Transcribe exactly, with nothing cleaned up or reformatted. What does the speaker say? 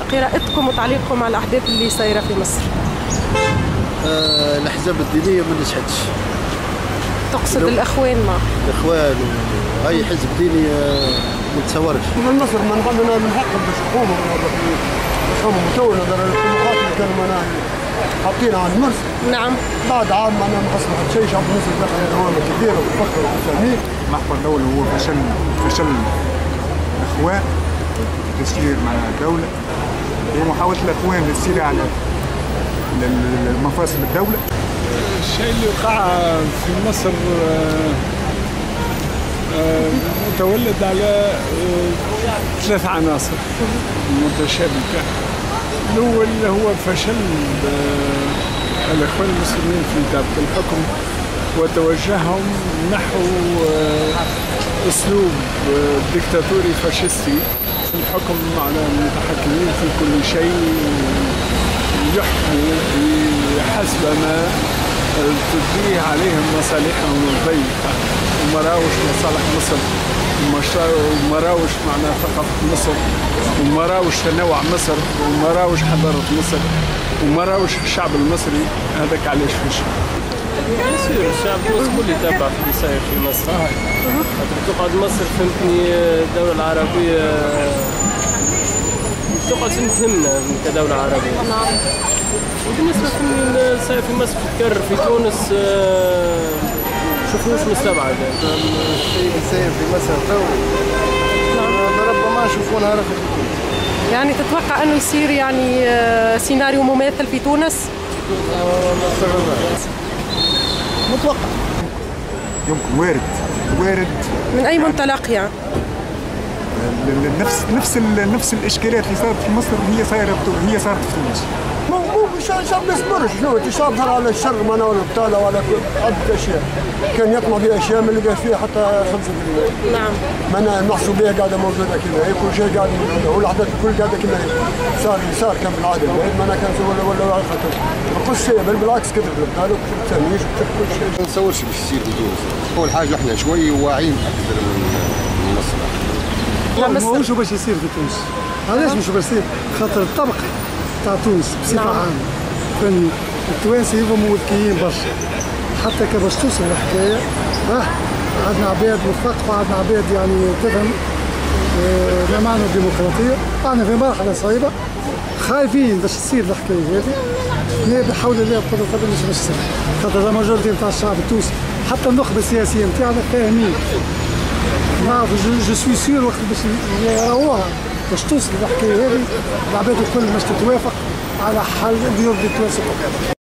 قراءتكم وتعليقكم على الأحداث اللي صايرة في مصر؟ آه الأحزاب الدينية ما نجحتش. تقصد الإخوان؟ ما الإخوان وأي حزب ديني آه ما تصورش. من مصر ما نحبنا من حق باش يقوموا يقوموا متولى الطموحات اللي كانوا معناها حاطينها على المرسى. نعم. بعد عام معناها ما أصبحت شيء، شعب مصر دخل دوامة كبيرة وتفكر وتسامير. المحور الأول هو فشل فشل الإخوان في تسيير مع الدولة ومحاولة الإخوان للسير على مفاصل الدولة. الشيء اللي وقع في مصر متولد على ثلاث عناصر متشابكة. الأول هو فشل الإخوان المسلمين في ضبط الحكم وتوجههم نحو أسلوب ديكتاتوري فاشستي في الحكم على المتحكمين في كل شيء، يحكموا بحسب ما تديه عليهم مصالحهم الضيقة وما راوش مصالح مصر وما راوش معنى ثقافة مصر وما راوش تنوع مصر وما راوش حضارة مصر وما راوش الشعب المصري. هذاك علاش فشل. يصير الشعب المصري كله يتابع في اللي صاير في مصر. تقعد مصر فهمتني الدولة العربية تقعد تهمنا كدولة عربية. نعم. وبالنسبة اللي صاير في مصر تتكرر في تونس شوفوش مستبعد. الشيء اللي صاير في مصر تو ربما نشوفوا نهار في تونس. يعني تتوقع انه يصير يعني سيناريو مماثل في تونس؟ متوقع. يمكن وارد وارد. من اي منطلق يعني؟ نفس نفس نفس الاشكاليات اللي صارت في مصر هي صايره هي صارت في تونس. مو مو الشعب ما يصبرش، شنو الشعب صار على الشر معناها ولا البطاله ولا عدة اشياء، كان يطمع في اشياء ما لقى فيها حتى خمسة بالمئة. نعم. معناها المحسوبيه قاعده موجوده كذا هيك، كل شيء قاعد موجود، والاحداث الكل قاعده كذا صار صار كان بالعاده معناها كان ولا ولا خطر. ما كل شيء بل بالعكس كثر البطاله وكثر التمييز وكثر كل شيء. ما نتصورش باش يصير في تونس. اول حاجه احنا شوي واعيين اكثر من مصر. لا ماهوش باش يصير في تونس. علاش مش باش يصير؟ خاطر الطبقه تاع تونس بصفه عامه كان التوانسه هما ملكيين برشا، حتى كي باش توصل الحكايه اه عندنا عباد مثقفه، عندنا عباد يعني تفهم آه ما معنى الديمقراطيه، احنا في مرحله صعيبه خايفين باش تصير الحكايه هذه. احنا بحول الله بقدر الله مش باش تصير، خاطر الماجورتي نتاع الشعب التونسي حتى النخبه السياسيه نتاعنا فاهمين. نعرف جو سوي سيور وقت باش يراوها باش توصل الحكايه هذه العباد الكل باش تتوافق على حل اللي يرضي التوانسه.